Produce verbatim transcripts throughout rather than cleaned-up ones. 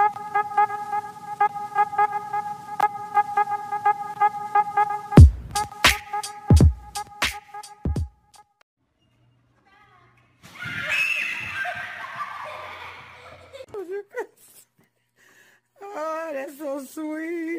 Oh, that's so sweet.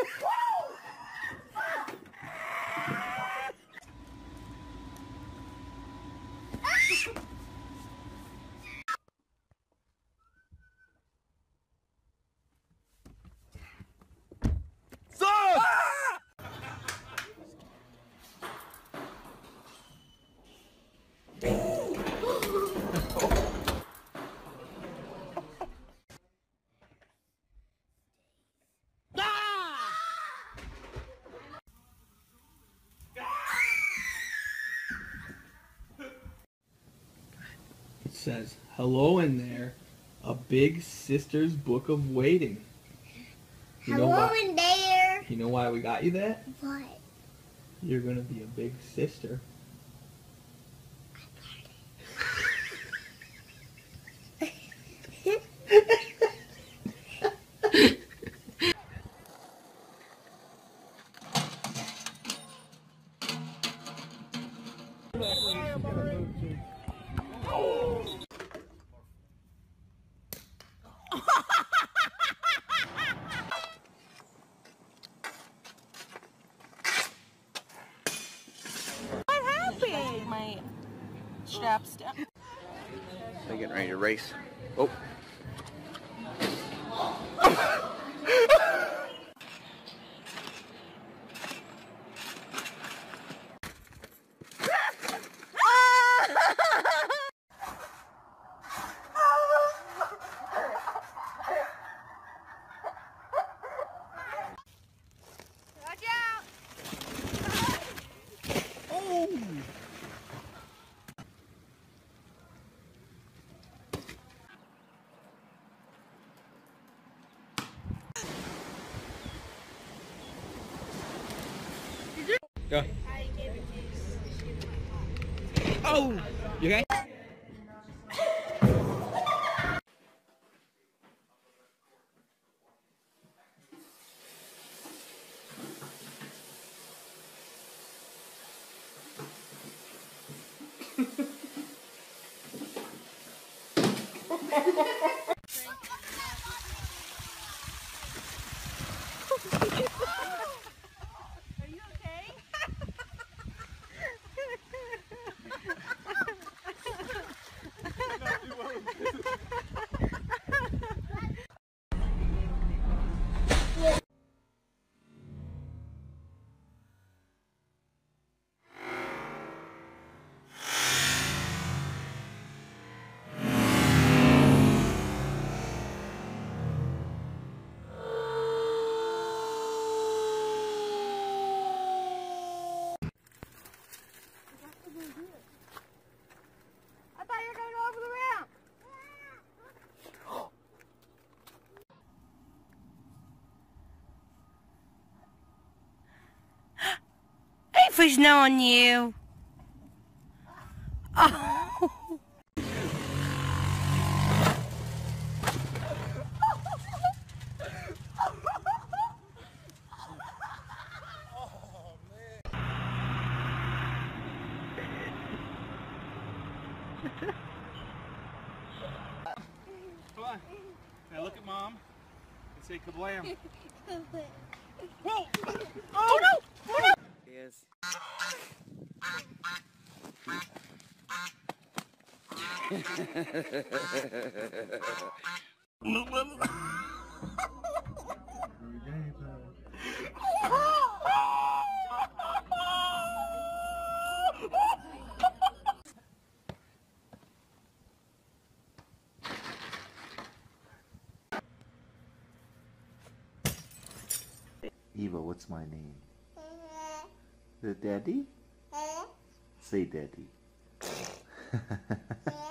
It says, hello in there, a big sister's book of waiting. You know Hello why, in there. you know why we got you that? What? You're gonna be a big sister. What happened? My straps down. They're getting ready to race. Oh. Watch out! Oh! Go. Oh! You okay? Are you okay? I thought you were going to go over the ramp. Ava's not on you. Oh. Come on. Now look at Mom and say kablam. Whoa! Oh no! Oh no! Yes. Eva, what's my name? The daddy? Say daddy.